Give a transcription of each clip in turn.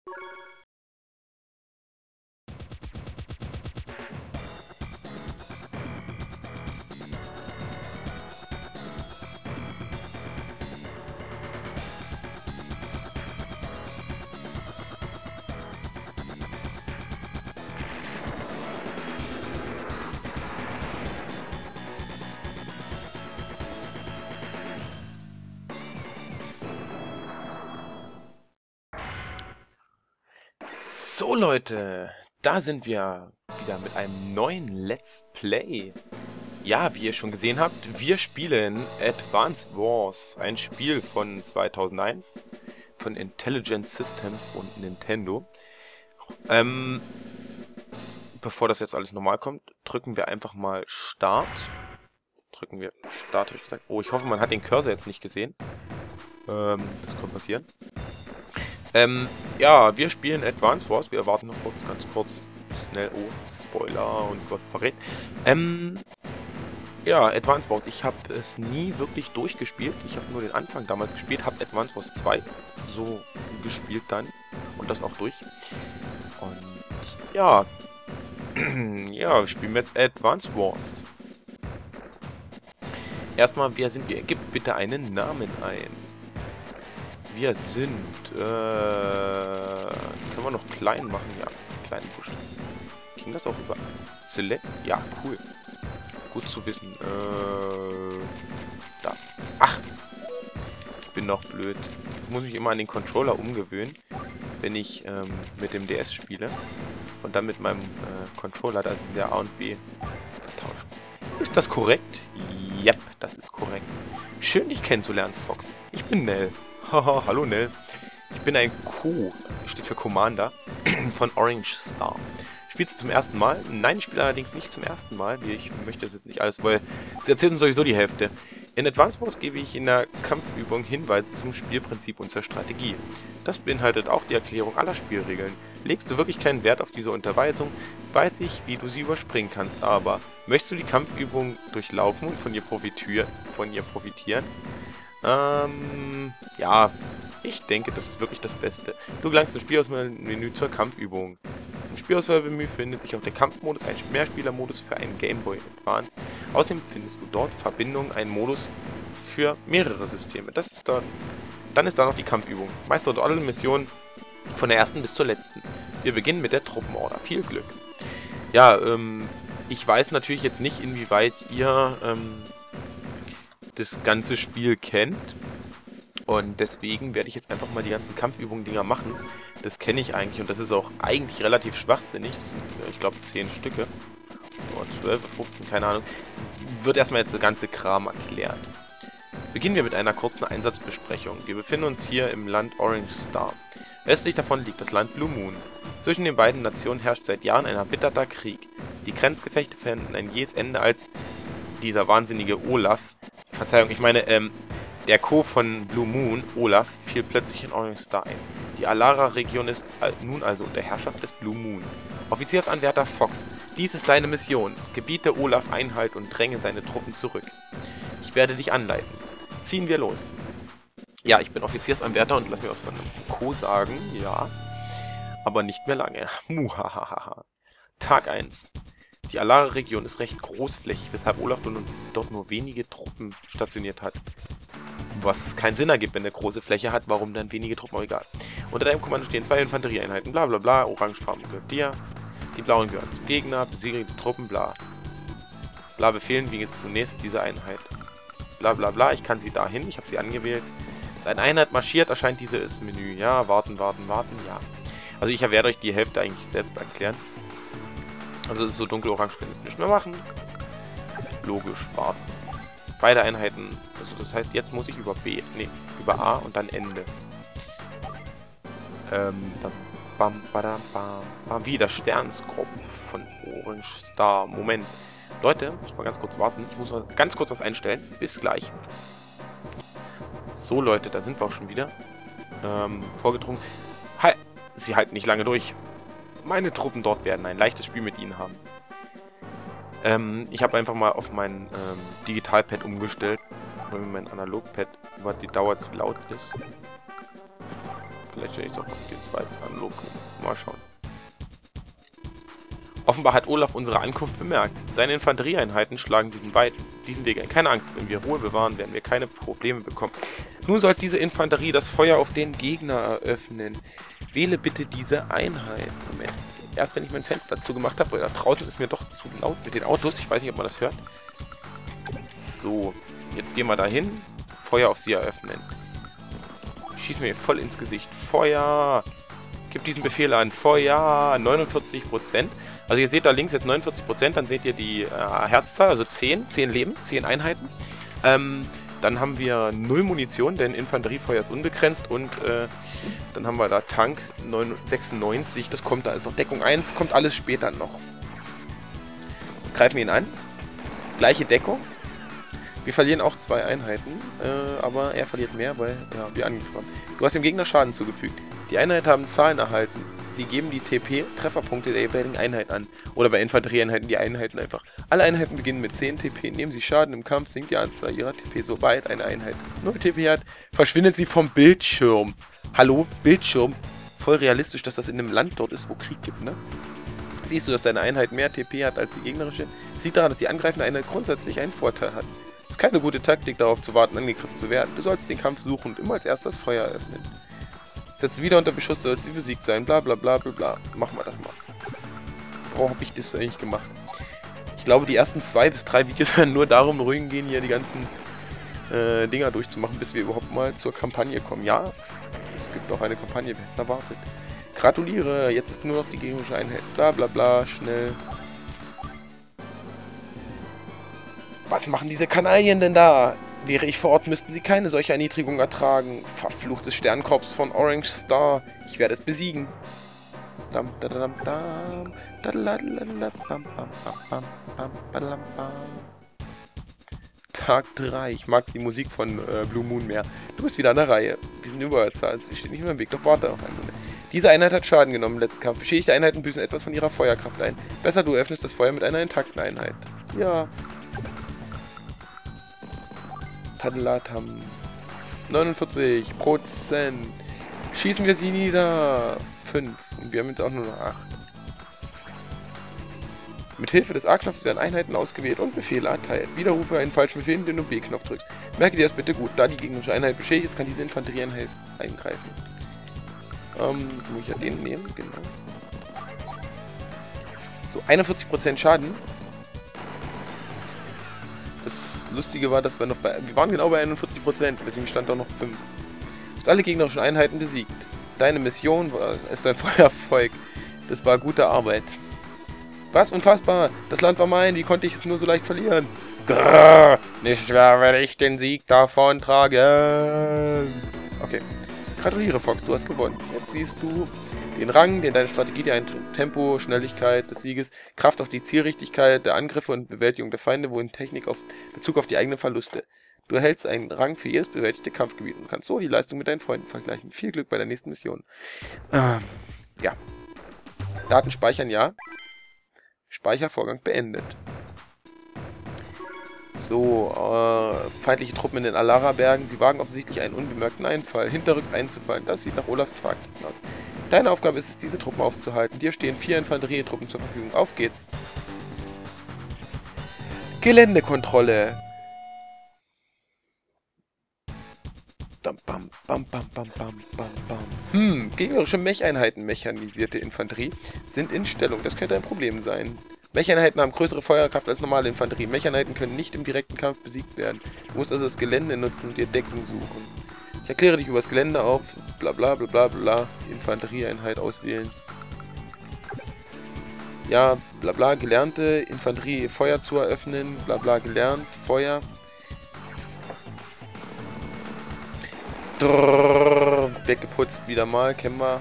So Leute, da sind wir wieder mit einem neuen Let's Play. Ja, wie ihr schon gesehen habt, wir spielen Advance Wars, ein Spiel von 2001 von Intelligent Systems und Nintendo. Bevor das jetzt alles normal kommt, drücken wir einfach mal Start. Drücken wir Start, habe ich gesagt. Oh, ich hoffe, man hat den Cursor jetzt nicht gesehen. Das kann passieren. Ja, wir spielen Advance Wars. Wir erwarten noch ganz kurz, schnell, oh, Spoiler und sowas verrät. Ja, Advance Wars. Ich habe es nie wirklich durchgespielt. Ich habe nur den Anfang damals gespielt, habe Advance Wars 2 so gespielt dann und das auch durch. Und ja, ja, wir spielen jetzt Advance Wars. Erstmal, wer sind wir? Gebt bitte einen Namen ein. Wir sind, können wir noch klein machen? Ja, kleinen Buchstaben. Ging das auch über Select? Ja, cool. Gut zu wissen. Da. Ach! Ich bin noch blöd. Ich muss mich immer an den Controller umgewöhnen, wenn ich mit dem DS spiele. Und dann mit meinem Controller, da sind ja A und B vertauscht. Ist das korrekt? Yep, das ist korrekt. Schön, dich kennenzulernen, Fox. Ich bin Nell. Haha, hallo Nell. Ich bin ein steht für Commander, von Orange Star. Spielst du zum ersten Mal? Nein, ich spiele allerdings nicht zum ersten Mal. Ich möchte das jetzt nicht alles, weil sie erzählen uns sowieso die Hälfte. In Advance Wars gebe ich in der Kampfübung Hinweise zum Spielprinzip und zur Strategie. Das beinhaltet auch die Erklärung aller Spielregeln. Legst du wirklich keinen Wert auf diese Unterweisung, weiß ich, wie du sie überspringen kannst, aber möchtest du die Kampfübung durchlaufen und von ihr profitieren? Ja, ich denke, das ist wirklich das Beste. Du gelangst ins Spielauswahlmenü zur Kampfübung. Im Spielauswahlmenü findet sich auch der Kampfmodus, ein Mehrspielermodus für einen Game Boy Advance. Außerdem findest du dort Verbindungen, einen Modus für mehrere Systeme. Dann ist da noch die Kampfübung. Meist dort alle Missionen von der ersten bis zur letzten. Wir beginnen mit der Truppenorder. Viel Glück. Ja, ich weiß natürlich jetzt nicht, inwieweit ihr das ganze Spiel kennt. Und deswegen werde ich jetzt einfach mal die ganzen Kampfübungen-Dinger machen. Das kenne ich eigentlich und das ist auch eigentlich relativ schwachsinnig. Das sind, ich glaube, 10 Stücke. Oder 12 oder 15, keine Ahnung. Wird erstmal jetzt der ganze Kram erklärt. Beginnen wir mit einer kurzen Einsatzbesprechung. Wir befinden uns hier im Land Orange Star. Östlich davon liegt das Land Blue Moon. Zwischen den beiden Nationen herrscht seit Jahren ein erbitterter Krieg. Die Grenzgefechte finden ein jähes Ende, als dieser wahnsinnige Olaf, Verzeihung, ich meine, der Co. von Blue Moon, Olaf, fiel plötzlich in Orange Star ein. Die Alara-Region ist nun also unter Herrschaft des Blue Moon. Offiziersanwärter Fox, dies ist deine Mission. Gebiete Olaf Einhalt und dränge seine Truppen zurück. Ich werde dich anleiten. Ziehen wir los. Ja, ich bin Offiziersanwärter und lass mir was von Co. sagen, ja. Aber nicht mehr lange. Muhahaha. Tag 1. Die Alara-Region ist recht großflächig, weshalb Olaf dort nur wenige Truppen stationiert hat. Was keinen Sinn ergibt, wenn er große Fläche hat, warum dann wenige Truppen, aber egal. Unter deinem Kommando stehen 2 Infanterieeinheiten, bla bla bla, orangefarben gehört dir, die blauen gehören zum Gegner, besiege die Truppen, bla. Bla befehlen wir jetzt zunächst diese Einheit. Bla bla bla, ich kann sie dahin, ich habe sie angewählt. Als eine Einheit marschiert, erscheint dieses Menü. Ja, warten, ja. Also ich werde euch die Hälfte eigentlich selbst erklären. Also so dunkel-orange können wir jetzt nicht mehr machen. Logisch, warten. Beide Einheiten, also das heißt, jetzt muss ich über über A und dann Ende. Bam, badam, bam. Wie, das Sternskopf von Orange Star. Moment. Leute, muss mal ganz kurz warten. Ich muss mal ganz kurz was einstellen. Bis gleich. So, Leute, da sind wir auch schon wieder. Vorgedrungen. Hi. Sie halten nicht lange durch. Meine Truppen dort werden ein leichtes Spiel mit ihnen haben. Ich habe einfach mal auf mein Digitalpad umgestellt, weil mein Analogpad über die Dauer zu laut ist. Vielleicht stelle ich es auch auf den zweiten an. Mal schauen. Offenbar hat Olaf unsere Ankunft bemerkt. Seine Infanterieeinheiten schlagen diesen Weg ein. Keine Angst, wenn wir Ruhe bewahren, werden wir keine Probleme bekommen. Nun sollte diese Infanterie das Feuer auf den Gegner eröffnen. Wähle bitte diese Einheit. Moment. Erst wenn ich mein Fenster zugemacht habe, weil da draußen ist mir doch zu laut mit den Autos. Ich weiß nicht, ob man das hört. So, jetzt gehen wir da hin. Feuer auf sie eröffnen. Schießen wir hier voll ins Gesicht. Feuer! Gib diesen Befehl an. Feuer! 49%. Also ihr seht da links jetzt 49%, dann seht ihr die Herzzahl, also 10 Leben, 10 Einheiten. Dann haben wir 0 Munition, denn Infanteriefeuer ist unbegrenzt und dann haben wir da Tank 96, das kommt, da ist noch Deckung 1, kommt alles später noch. Jetzt greifen wir ihn an. Gleiche Deckung. Wir verlieren auch 2 Einheiten, aber er verliert mehr, weil ja, wir angegriffen haben. Du hast dem Gegner Schaden zugefügt. Die Einheiten haben Zahlen erhalten. Sie geben die TP-Trefferpunkte der jeweiligen Einheit an. Oder bei Infanterieeinheiten die Einheiten einfach. Alle Einheiten beginnen mit 10 TP. Nehmen sie Schaden im Kampf, sinkt die Anzahl ihrer TP. Sobald eine Einheit 0 TP hat, verschwindet sie vom Bildschirm. Hallo? Bildschirm? Voll realistisch, dass das in einem Land dort ist, wo Krieg gibt, ne? Siehst du, dass deine Einheit mehr TP hat als die gegnerische? Sieht daran, dass die angreifende Einheit grundsätzlich einen Vorteil hat. Es ist keine gute Taktik, darauf zu warten, angegriffen zu werden. Du sollst den Kampf suchen und immer als erstes das Feuer eröffnen. Setzt wieder unter Beschuss, sollte sie besiegt sein. Bla bla bla bla bla. Machen wir das mal. Warum habe ich das eigentlich gemacht? Ich glaube, die ersten 2 bis 3 Videos werden nur darum ruhig gehen, hier die ganzen Dinger durchzumachen, bis wir überhaupt mal zur Kampagne kommen. Ja, es gibt auch eine Kampagne, wer es erwartet. Gratuliere, jetzt ist nur noch die gegnerische Einheit. Bla bla bla, schnell. Was machen diese Kanaillen denn da? Wäre ich vor Ort, müssten sie keine solche Erniedrigung ertragen. Verfluchtes Sternkorps von Orange Star. Ich werde es besiegen. Tag 3. Ich mag die Musik von Blue Moon mehr. Du bist wieder an der Reihe. Wir sind Überzahl. Sie steht nicht mehr im Weg, doch warte auf einen Moment. Diese Einheit hat Schaden genommen im letzten Kampf. Beschädigte Einheiten büßen etwas von ihrer Feuerkraft ein. Besser, du öffnest das Feuer mit einer intakten Einheit. Ja. Tadelatam. 49%. Schießen wir sie nieder. 5. Und wir haben jetzt auch nur noch 8. Mit Hilfe des A-Knopfs werden Einheiten ausgewählt und Befehle erteilt. Widerrufe einen falschen Befehl, indem du B-Knopf drückst. Merke dir das bitte gut. Da die gegnerische Einheit beschädigt ist, kann diese Infanterieeinheit eingreifen. Muss ich ja den nehmen? Genau. So, 41% Schaden. Das Lustige war, dass wir noch bei... Wir waren genau bei 41%, deswegen stand da noch 5. Du hast alle gegnerischen Einheiten besiegt. Deine Mission ist ein Feuererfolg. Das war gute Arbeit. Was? Unfassbar! Das Land war mein, wie konnte ich es nur so leicht verlieren? Grrr, nicht schwer werde ich den Sieg davon tragen. Okay. Gratuliere, Fox, du hast gewonnen. Jetzt siehst du den Rang, den deine Strategie dir ein Tempo, Schnelligkeit des Sieges, Kraft auf die Zielrichtigkeit der Angriffe und Bewältigung der Feinde, wohin Technik auf Bezug auf die eigenen Verluste. Du erhältst einen Rang für jedes bewältigte Kampfgebiet und kannst so die Leistung mit deinen Freunden vergleichen. Viel Glück bei der nächsten Mission. Ja. Daten speichern, ja. Speichervorgang beendet. So, feindliche Truppen in den Alara-Bergen. Sie wagen offensichtlich einen unbemerkten Einfall, hinterrücks einzufallen. Das sieht nach Olafs Taktik aus. Deine Aufgabe ist es, diese Truppen aufzuhalten. Dir stehen 4 Infanterietruppen zur Verfügung. Auf geht's. Geländekontrolle. Gegnerische Mech-Einheiten, mechanisierte Infanterie, sind in Stellung. Das könnte ein Problem sein. Mech-Einheiten haben größere Feuerkraft als normale Infanterie. Mech-Einheiten können nicht im direkten Kampf besiegt werden. Du musst also das Gelände nutzen und dir Deckung suchen. Ich erkläre dich über das Gelände auf. Bla bla bla bla bla. Infanterieeinheit auswählen. Ja, bla bla. Gelernte Infanterie Feuer zu eröffnen. Bla bla gelernt. Feuer. Drrr, weggeputzt wieder mal. Kennen wir.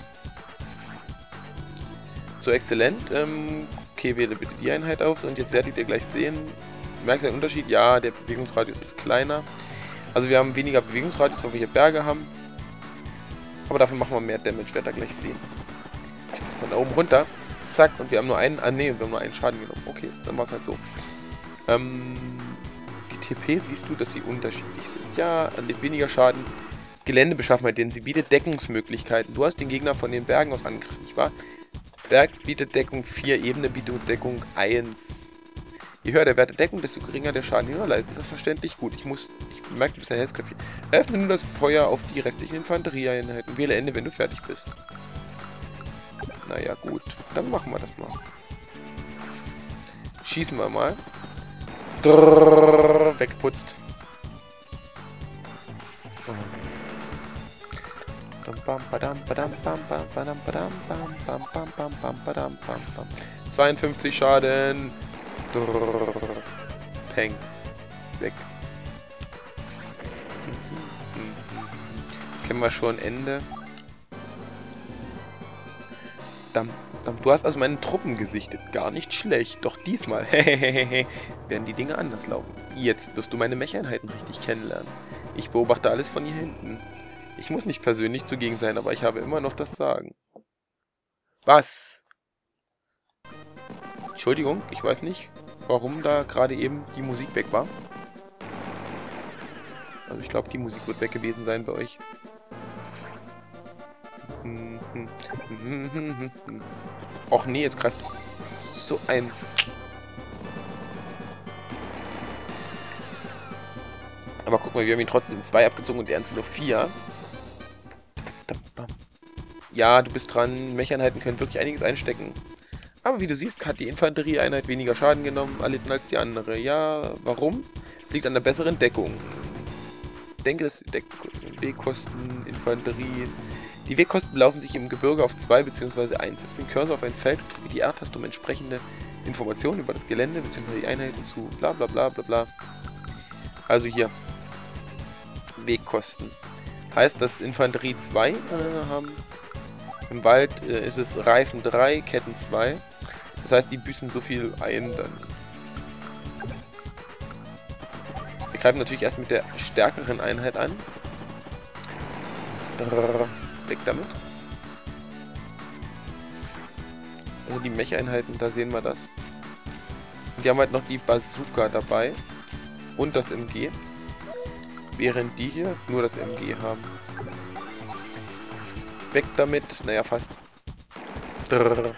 So, exzellent. Okay, wähle bitte die Einheit auf und jetzt werdet ihr gleich sehen. Merkt ihr einen Unterschied? Ja, der Bewegungsradius ist kleiner. Also wir haben weniger Bewegungsradius, weil wir hier Berge haben. Aber dafür machen wir mehr Damage, werdet ihr gleich sehen. Von da oben runter. Zack, und wir haben nur einen... wir haben nur einen Schaden genommen. Okay, dann war es halt so. Die TP siehst du, dass sie unterschiedlich sind. Ja, an dem weniger Schaden Geländebeschaffenheit, denn sie bietet Deckungsmöglichkeiten. Du hast den Gegner von den Bergen aus angegriffen, nicht wahr? Berg bietet Deckung 4, Ebene bietet Deckung 1. Je höher der Wert der Deckung, desto geringer der Schaden, den du leistest. Ist das verständlich? Gut, ich merke, du bist ein Hellsköpfchen. Öffne nun das Feuer auf die restlichen Infanterieeinheiten. Wähle Ende, wenn du fertig bist. Naja, gut. Dann machen wir das mal. Schießen wir mal. Drrrr, weggeputzt. 52 Schaden. Drrrr. Peng. Weg. Kennen wir schon, Ende. Du hast also meine Truppen gesichtet. Gar nicht schlecht. Doch diesmal werden die Dinge anders laufen. Jetzt wirst du meine Mech-Einheiten richtig kennenlernen. Ich beobachte alles von hier hinten. Ich muss nicht persönlich zugegen sein, aber ich habe immer noch das Sagen. Was? Entschuldigung, ich weiß nicht, warum da gerade eben die Musik weg war. Also ich glaube, die Musik wird weg gewesen sein bei euch. Och nee, jetzt greift so ein... Aber guck mal, wir haben ihn trotzdem 2 abgezogen und er uns nur 4. Ja, du bist dran. Mech-Einheiten können wirklich einiges einstecken. Aber wie du siehst, hat die Infanterieeinheit weniger Schaden genommen, erlitten als die andere. Ja, warum? Es liegt an der besseren Deckung. Ich denke, dass Wegkosten, Infanterie... Die Wegkosten belaufen sich im Gebirge auf 2 bzw. 1. Setze den Cursor auf ein Feld und drücke die R-Taste, um entsprechende Informationen über das Gelände bzw. die Einheiten zu bla bla bla bla bla. Also hier. Wegkosten. Heißt, dass Infanterie 2 haben. Im Wald ist es Reifen 3, Ketten 2. Das heißt, die büßen so viel ein dann. Wir greifen natürlich erst mit der stärkeren Einheit an. Drrr, weg damit. Also die Mech-Einheiten, da sehen wir das. Und die haben halt noch die Bazooka dabei. Und das MG. Während die hier nur das MG haben. Weg damit. Naja, fast. Drrr.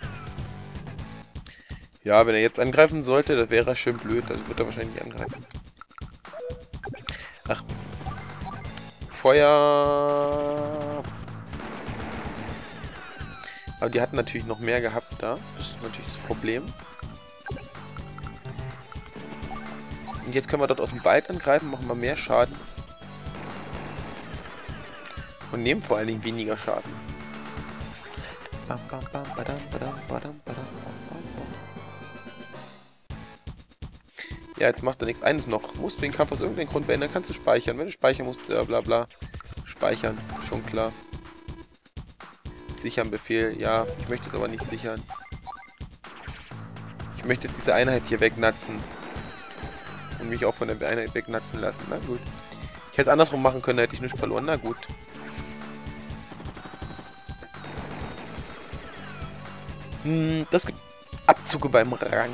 Ja, wenn er jetzt angreifen sollte, das wäre schön blöd. Also wird er wahrscheinlich nicht angreifen. Ach. Feuer. Aber die hatten natürlich noch mehr gehabt da. Das ist natürlich das Problem. Und jetzt können wir dort aus dem Wald angreifen, machen wir mehr Schaden. Und nehmen vor allen Dingen weniger Schaden. Ja, jetzt macht er nichts. Eines noch. Musst du den Kampf aus irgendeinem Grund beenden, dann kannst du speichern. Wenn du speichern musst, bla bla. Speichern, schon klar. Sichern Befehl. Ja, ich möchte es aber nicht sichern. Ich möchte jetzt diese Einheit hier wegnatzen. Und mich auch von der Einheit wegnatzen lassen. Na gut. Ich hätte es andersrum machen können, hätte ich nichts verloren. Na gut. Das gibt Abzüge beim Rang.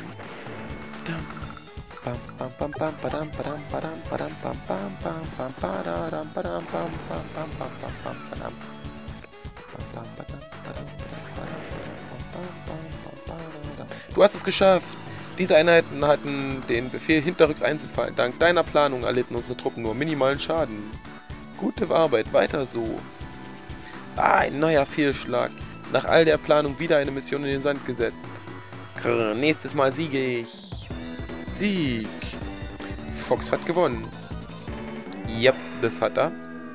Du hast es geschafft. Diese Einheiten hatten den Befehl, hinterrücks einzufallen. Dank deiner Planung erlitten unsere Truppen nur minimalen Schaden. Gute Arbeit, weiter so. Ah, ein neuer Fehlschlag. Nach all der Planung wieder eine Mission in den Sand gesetzt. Grrr, nächstes Mal siege ich. Sieg. Fox hat gewonnen. Yep, das hat er.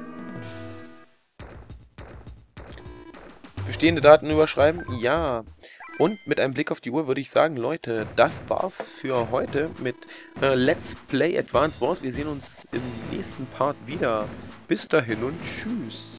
Bestehende Daten überschreiben? Ja. Und mit einem Blick auf die Uhr würde ich sagen, Leute, das war's für heute mit Let's Play Advance Wars. Wir sehen uns im nächsten Part wieder. Bis dahin und tschüss.